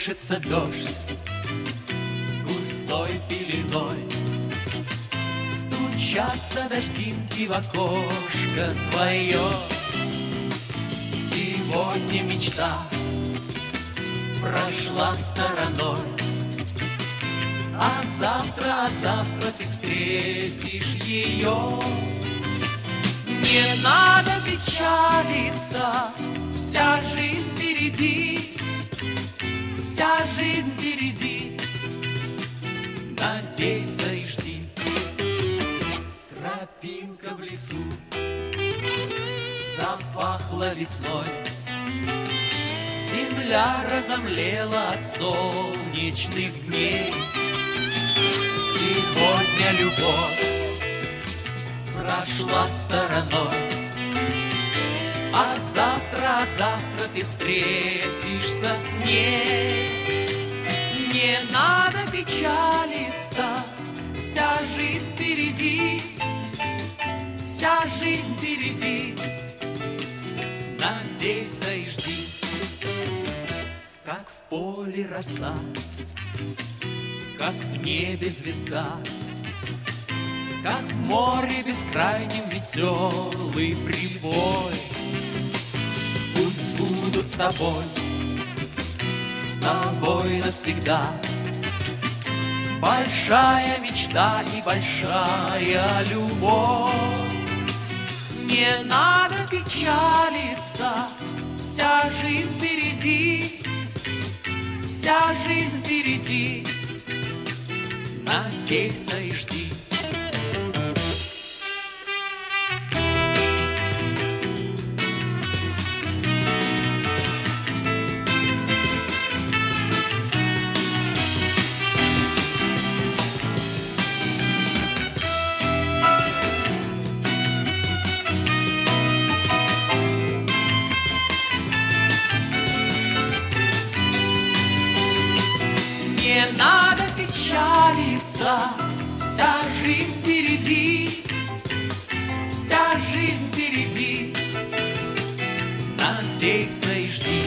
колышется дождь густой пеленой, стучатся дождинки в окошко твое. Сегодня мечта прошла стороной, а завтра ты встретишь ее. Не надо печалиться, вся жизнь впереди, вся жизнь впереди. Надейся и жди. Тропинка в лесу запахла весной, земля разомлела от солнечных дней. Сегодня любовь прошла стороной, а завтра ты встретишься с ней. Не надо печалиться, вся жизнь впереди, вся жизнь впереди. Надейся и жди. Как в поле роса, как в небе звезда, как в море бескрайнем веселый прибой. Пусть будут с тобой навсегда большая мечта и большая любовь. Не надо печалиться, вся жизнь впереди, вся жизнь впереди. Надейся и жди. Не надо печалиться, вся жизнь впереди, вся жизнь впереди. Надейся и жди.